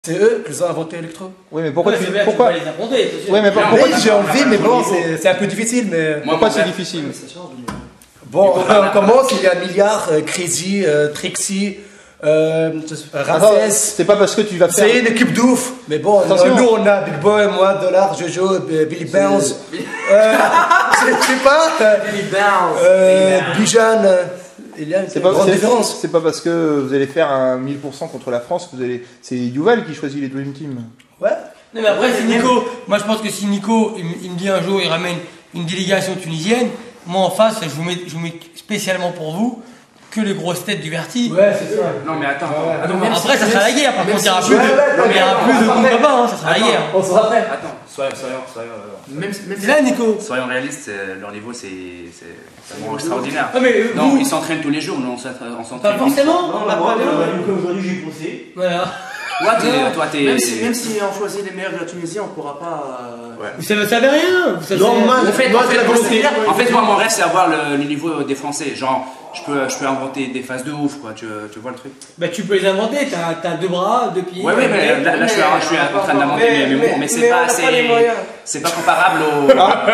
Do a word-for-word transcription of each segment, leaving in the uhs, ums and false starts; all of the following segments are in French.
C'est eux qui ont inventé l'électro. Oui, mais pourquoi ouais, tu... bien, pourquoi tu les inventer, oui, mais Pourquoi pourquoi j'ai envie, mais bon, c'est un peu difficile. Mais... Pourquoi c'est difficile? Bon, on commence, il y a un milliard, euh, Crazy, euh, Trixie, euh, Ramsès. C'est pas parce que tu vas faire... C'est une équipe d'ouf. Mais bon, Attention. nous on a Big Boy, moi, Dollar, Jojo, Billy Bounce. Euh, je sais pas. Billy Bounce. Euh, Bijan. Il y a une C'est pas, grande c'est- différence. c'est pas parce que vous allez faire un mille pour cent contre la France que vous allez... C'est Yuval qui choisit les Dream Team. Ouais. Non mais après si Nico, moi je pense que si Nico il, me- il me dit un jour il ramène une délégation tunisienne, moi en face je vous mets, je vous mets spécialement pour vous que les grosses têtes du Verti. Ouais, c'est ça. Non mais attends, Ouais. attends, Après même ça si- sera la guerre, par même contre il y aura si- plus de, ouais, ouais, il y aura ouais, plus de ouais, bons ouais. copains, hein, ça sera la guerre. On sera prêt. Attends, soyons, soyons, soyons, euh, même, même C'est là Nico. soyons réalistes, euh, leur niveau c'est c'est c'est vraiment extraordinaire. Ah mais euh, Non, vous, ils s'entraînent tous les jours, nous on s'entraîne. on pas s'entraîne. forcément. Non, bah, moi, comme aujourd'hui j'ai poussé. Voilà. Toi, t'es- toi, t'es. Même si, même si on choisit les meilleurs de la Tunisie, on pourra pas. euh, Vous savez, vous savez rien. Vous savez Non, moi, En fait, moi, en fait, c'est la moi, volonté. c'est- en fait, moi, mon rêve, c'est avoir le, le niveau des Français. Genre, je peux, je peux inventer des phases de ouf, quoi. Tu, tu vois le truc? Bah tu peux les inventer, t'as t'as deux bras, deux pieds. Ouais, ouais, mais là, là, je suis, je suis en train d'inventer mes, mes mots, mais c'est pas assez. C'est pas comparable au.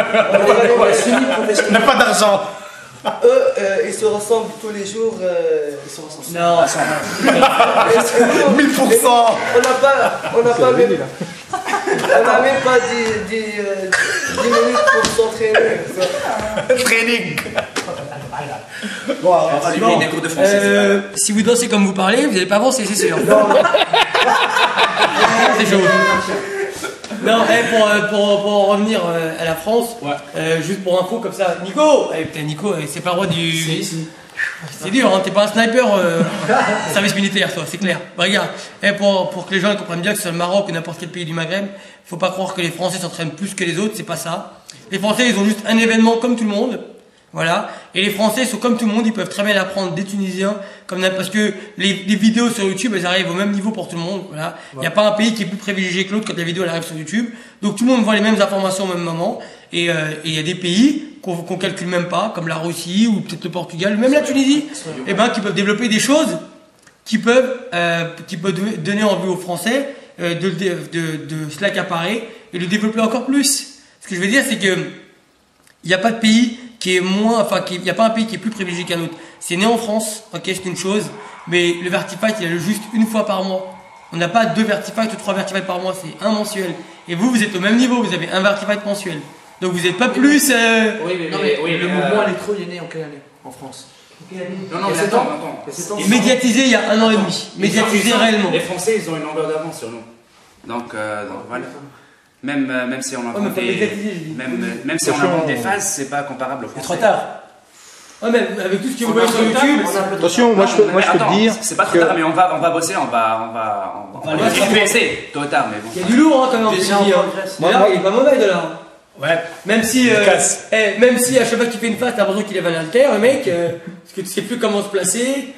On n'a pas d'argent. Eux, euh, ils se ressemblent tous les jours. euh, ils se ressemblent. Non. mille pour cent. On n'a pas, on n'a C'est pas réglé, même, là. on n'a même pas dix, dix, euh, dix minutes pour s'entraîner. Training. Bon, On va lui payer des cours de français. c'est pas Euh, grave. si vous dansez comme vous parlez, vous n'allez pas avancer, c'est sûr. C'est chaud. Non, eh, pour, euh, pour, pour en revenir euh, à la France, euh, juste pour info comme ça, Nico, eh, putain, Nico, eh, c'est pas le roi du. C'est dur, hein, t'es pas un sniper euh, service militaire, toi, c'est clair. Bah, regarde, eh, pour, pour que les gens comprennent bien que c'est le Maroc ou n'importe quel pays du Maghreb, faut pas croire que les Français s'entraînent plus que les autres, c'est pas ça. Les Français, ils ont juste un événement comme tout le monde. Voilà. Et les Français sont comme tout le monde, ils peuvent très bien apprendre des Tunisiens, comme n'importe- parce que les, les vidéos sur YouTube, elles arrivent au même niveau pour tout le monde. Voilà. Il n'y a pas un pays qui est plus privilégié que l'autre quand la vidéo elle arrive sur YouTube. Donc tout le monde voit les mêmes informations au même moment. Et euh, et il y a des pays qu'on qu'on calcule même pas, comme la Russie ou peut-être le Portugal, même la Tunisie, et ben qui peuvent développer des choses qui peuvent euh, qui peuvent donner envie aux Français euh, de, de, de, de se l'accaparer et de le développer encore plus. Ce que je veux dire, c'est que il n'y a pas de pays qui est moins, enfin, il n'y a pas un pays qui est plus privilégié qu'un autre. C'est né en France, ok, c'est une chose, mais le Vertifight, il a le juste une fois par mois. On n'a pas deux Vertifight ou trois Vertifight par mois, c'est un mensuel. Et vous, vous êtes au même niveau, vous avez un Vertifight mensuel. Donc vous n'êtes pas plus. Euh... Oui, mais, Non, mais- oui, le mais, mouvement euh, électro, il est né en quelle année en France? Non, non, Il y a mais sept attends, ans. attends. Il y a sept ans. Et médiatisé il y a un an et demi. Médiatisé Ils ont- réellement. Les Français, ils ont une longueur d'avance sur nous. Donc, euh, donc, voilà. Même, euh, même si on mais invente faut des, médiatiser, je dis. même, euh, même si on Attention. invente des phases, c'est pas comparable aux C'est Français. trop tard. Ouais, mais avec tout ce que vous On voyez a sur un peu de temps, YouTube, mais on a un peu de Attention, moi je peux, Non, moi, mais je peux te attends, dire c'est pas trop que... tard, mais on va, on va bosser, on va, on va, on va, va on va aller se baisser tôt ou tard, mais il y bon. a du lourd hein, quand même. Déjà, je te dis, on hein. progresse. Dollar, il est pas mauvais de là. Ouais. Même si, euh, Il casse. eh, même si à chaque fois qu'il fait une phase, t'as l'impression qu'il est un alter, le mec, euh, parce que tu sais plus comment se placer.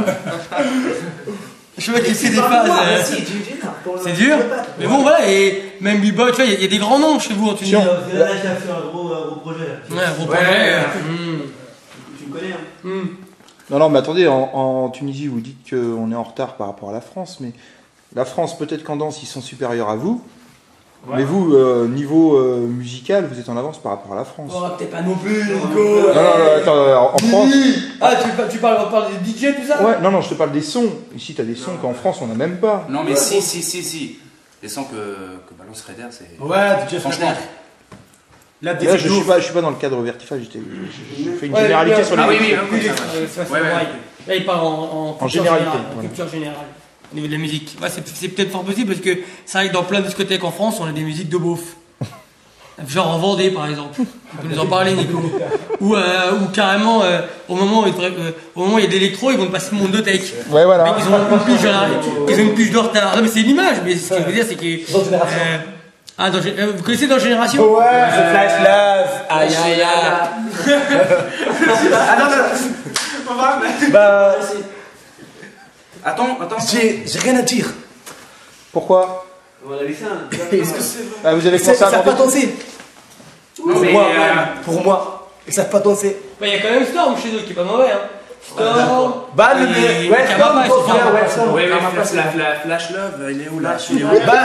Je sais pas qu'il fait des phases. euh, c'est dur. Mais bon, voilà, et même Bibo, tu vois, il y, a- il y a des grands noms chez vous en Tunisie. Attention. Là, tu as fait un gros, un gros projet. là. Ouais, gros Ouais, projet. ouais, euh, hmm, Tu me connais, hein? hmm. Non, non, mais attendez, en, en Tunisie, vous dites qu'on est en retard par rapport à la France, mais la France, peut-être qu'en danse, ils sont supérieurs à vous. Mais vous, euh, niveau euh, musical, vous êtes en avance par rapport à la France. Oh, peut-être pas non plus, Nico. Non, non, non, attends, euh, en France... Ah, tu, par- tu parles, on parle des D J, tout ça? Ouais, non, non, je te parle des sons. Ici, t'as des sons qu'en France, on n'a même pas. Non, mais si, si, si, si. Les sons que, que balance Raider, c'est. Ouais, Jeff Franchement. Raider. Là, Là, je suis pas, je suis pas dans le cadre Vertify, j'étais- je, je fais une Ouais, généralité ouais, sur les... Ah oui, oui, Oui, oui, oui, ça, euh, ça, c'est Ouais, ouais. pareil. Là, il parle en, en, culture généralité, générale, en voilà. culture générale, au niveau de la musique. Ouais, c'est c'est peut-être fort possible parce que c'est vrai que dans plein de discothèques en France, on a des musiques de beauf. Genre en Vendée, par exemple. Tu peux nous en parler, Nico. Ou, euh, ou carrément, euh, au, moment où il, devrait- euh, au moment où il y a de l'électro, ils vont te passer le monde de tech. Ouais, voilà. Mais ils ont une pige, là, ils ont une pige de retard. Non, mais c'est une image, mais ce que je veux dire, c'est que. Dans Génération. euh, ah, dans, Gé- euh, vous connaissez dans Génération? Ouais, The Flash Love. Aïe, aïe, aïe. Ah non, non. Bah, Attends, attends. j'ai j'ai rien à dire. Pourquoi? On a laissé un. Est-ce que c'est. Ah, vous avez Ils commencé à savent pas inventer... danser. Non, Pour mais. moi, euh, pour moi. Ils savent pas danser. Bah, il y a quand même Storm chez eux qui est pas mauvais, hein. Storm. Bah, le et ouais, Kamapa, ils sont Storm, forts. ouais, Storm. Oui, Kamapa, mais c'est la, la Flash Love, il est où là? Il est où? Bah,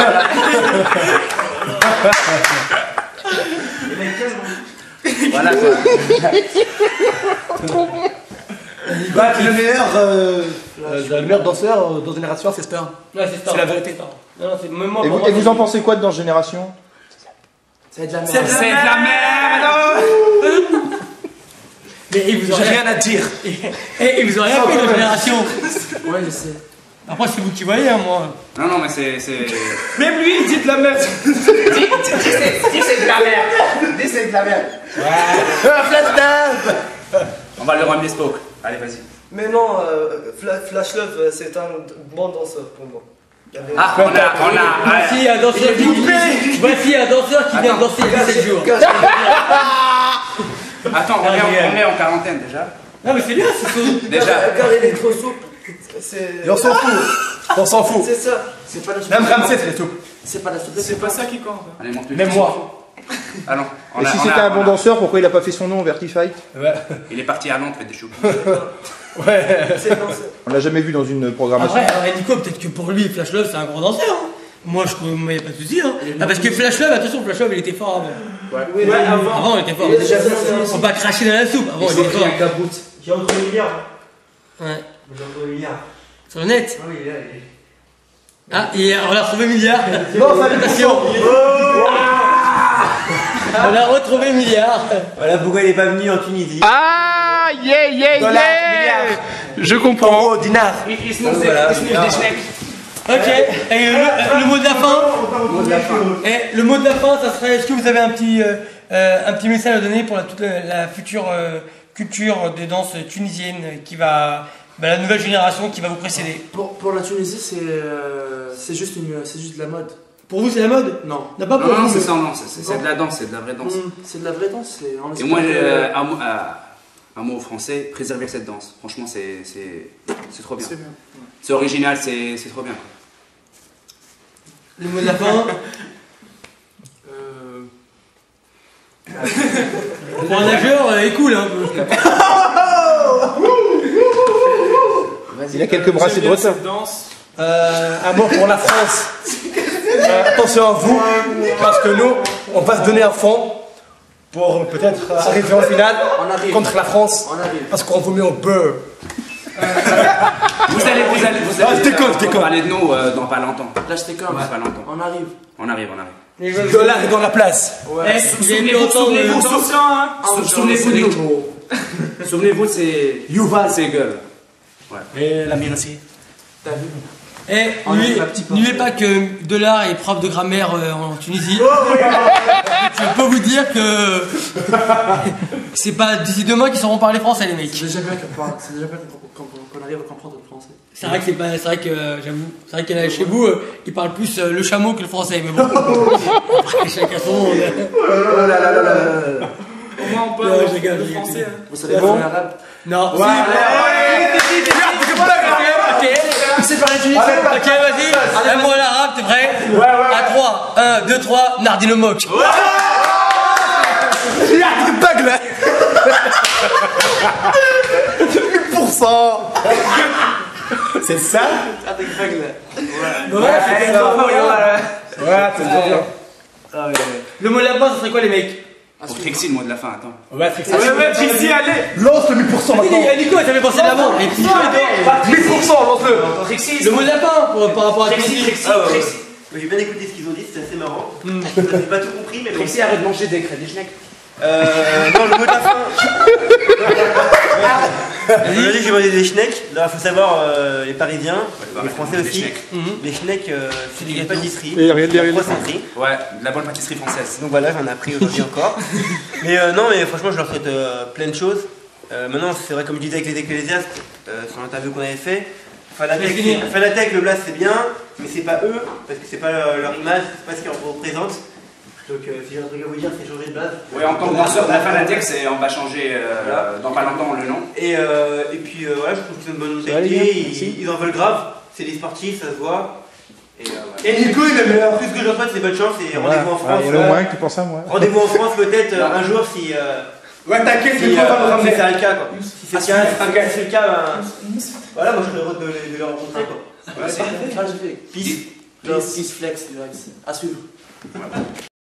Voilà quoi. bah, le meilleur, euh, euh, le meilleur danseur euh, dans Génération, c'est Storm. Ouais, c'est Storm. C'est la vérité. Non, non, c'est même moi. Et pour vous, moi, et vous c'est- en pensez quoi de dans Génération? C'est de la merde. C'est de la merde! Mais il vous J'ai aurait rien à dire. Et il vous aurait rien fait dans Génération. Ouais, je sais. Après, c'est vous qui voyez, hein, moi. Non, non, mais c'est. c'est- Même lui, il dit de la merde. Dis c'est de la merde! Dis c'est de la merde! On va lui ramener Spoke. Allez, vas-y. Mais non, euh, Fla- Flash Love, euh, c'est un bon danseur pour moi. Il y avait- Ah, on a. On a Voici un danseur qui. Voici un danseur qui vient de danser il y a dix-sept jours. Attends, on est, en, on est en quarantaine déjà. Non, mais c'est bien, c'est tout. Déjà. Car, car il est trop souple. C'est Et on s'en fout. On s'en fout. c'est ça. C'est pas la Même Ramsey, c'est tout. C'est pas la souplesse. C'est pas ça qui compte. Allez, monte-le. Même moi. Ah non. on Et a- si on c'était a- un bon on a- danseur, pourquoi il a pas fait son nom en Vertifight? Ouais. Il est parti à Londres, fait des choux. Ouais. C'est danseur. On l'a jamais vu dans une programmation. Après, alors, Nico, peut-être que pour lui, Flash Love, c'est un gros danseur. Hein. Moi, je il n'y a pas de souci. Hein. Ah, parce que Flash Love, attention, Flash Love, il était fort avant. Oui, Ouais, avant. Avant, il était fort. Il est déjà danseur. Faut pas cracher dans la soupe. Avant, il était fort. J'ai entre le milliard. Ouais. J'ai entre le milliard. Sur le net. Ah oui, là, il est. Ah, et on a retrouvé Milliard. Non, ça Attention. On a retrouvé Milliard. Voilà pourquoi il est pas venu en Tunisie. Ah, yeah, yeah, Dollar, yeah. milliard. Je comprends. Oh, dinar. Il, il se monte des, il se monte des schnecks. Ok, et le, le mot de la fin Et le mot de la fin, ça serait, est-ce que vous avez un petit, euh, euh, un petit message à donner pour la, toute la, la future euh, culture des danses tunisiennes qui va, bah, la nouvelle génération qui va vous précéder? Pour, pour la Tunisie, c'est euh, c'est juste, une- c'est juste de la mode. Pour vous, c'est la mode? Non. Non, pas Non, pour non, vous. c'est ça, non, c'est c'est- c'est de la danse, c'est de la vraie danse. Mm, C'est de la vraie danse. c'est- on Et espère moi, que- j'ai, euh, un, mot, euh, un mot français, préserver cette danse. Franchement, c'est c'est- c'est trop bien. C'est bien. C'est original, c'est c'est trop bien. Le mot de la fin Euh, pour un nageur, euh, il est cool. Hein. Il a quelques brassées de retard. Danse. Euh, un mot pour la France. Euh, attention à vous, parce que nous, on va se donner à fond pour peut-être arriver en finale On arrive. contre la France. On arrive. Parce qu'on vous met au beurre. Vous allez, vous allez, vous Ah, allez je déconne, je euh, déconne. parler de nous euh, dans pas longtemps. Là, je t'écomme. Dans pas longtemps. On arrive. On arrive, on arrive. Les jeunes- Dollar est dans la place. Eh, vous avez pu entendre souvenez-vous, le- Attention, hein. Sou- Souvenez-vous de nous. Souvenez-vous de ces. Yuval. Ces gueules. Et la mienne aussi. T'as vu? Eh, On n'oubliez arrive la petite n'oubliez pas que Dollar est prof de grammaire euh, en Tunisie. Je peux vous dire que c'est pas d'ici demain qu'ils sauront parler français, les mecs. C'est déjà bien qu'on parle- c'est déjà bien qu'on qu'on- qu'on arrive à comprendre le français. C'est vrai que c'est pas, c'est vrai que euh, j'avoue, c'est vrai qu'il y en a chez vous, euh, ils parlent plus euh, le chameau que le français, mais bon. Chacun son monde. Oh là là là là là. Au moins, on peut Non, avoir je rigole, le je rigole. français. hein. Vous savez bon parler arabe? Non. Ouais. Si, Ok. C'est par les Tunisiens. Ok, vas-y. Un mot à l'arabe, t'es prêt? Ouais, ouais. À trois. un, deux, trois. Nardino Mok. Il y a une bague là. mille pour cent. C'est ça? Avec vague là. Ouais, c'est ça. Ouais, c'est trop bien. Le mot de la fin, ça serait quoi, les mecs? Pour Trixie, le mot de la fin, attends. Ouais, c'est ça. Ouais, ouais, Trixie, allez. Lance le mille pour cent maintenant. Eh, Nico, t'avais pensé de l'avant. Et puis, mille pour cent, lance-le. le mot de la fin pour- par rapport à Tunisie. J'ai bien écouté ce qu'ils ont dit, c'est assez marrant. J'ai pas tout compris, mais bon. Trixie, arrête de manger des crêpes, des schnecks. Euh, non, le mot de la fin. Aujourd'hui, j'ai mangé des schnecks. Il faut savoir, euh, les Parisiens, les Français des aussi, schnecks. les schnecks, euh, c'est des des gâteaux. pâtisseries. Et rien de la rien de- croissanterie. Ouais, de la bonne pâtisserie française. Donc voilà, j'en ai appris aujourd'hui encore. Mais euh, non, mais franchement, je leur souhaite euh, plein de choses. Euh, maintenant, c'est vrai, comme je disais avec les ecclésiastes, euh, sur l'interview qu'on avait fait, Fanatec, finir. Fanatec, le blast c'est bien, mais c'est pas eux, parce que c'est pas leur, leur image, c'est pas ce qu'ils représentent. Donc euh, si j'ai un truc à vous dire, c'est changer de blast. Ouais, en tant que danseur de la Fanatec, c'est- on va changer euh, Voilà. dans pas longtemps le nom. Et, euh, et puis euh, voilà, je trouve que c'est une bonne va, les gars, mentalité, merci. ils, ils en veulent grave, c'est des sportifs, ça se voit. Et, euh, voilà. Et Nico, il est le meilleur. Tout ce que je leur souhaite, c'est bonne chance et Voilà. rendez-vous en Ah, France. il y en a au euh, moins que tu penses à moi. Rendez-vous en France peut-être euh, un jour si, euh, Ouais, t'inquiète, Si, le pro va nous euh, si ramener. c'est le cas, quoi. Si c'est Ah, le cas, si, si ok. c'est le cas, ben. Voilà, moi je serais heureux de les de les rencontrer, quoi. Ouais, c'est fait. Peace. Peace. Peace flex direct. À suivre.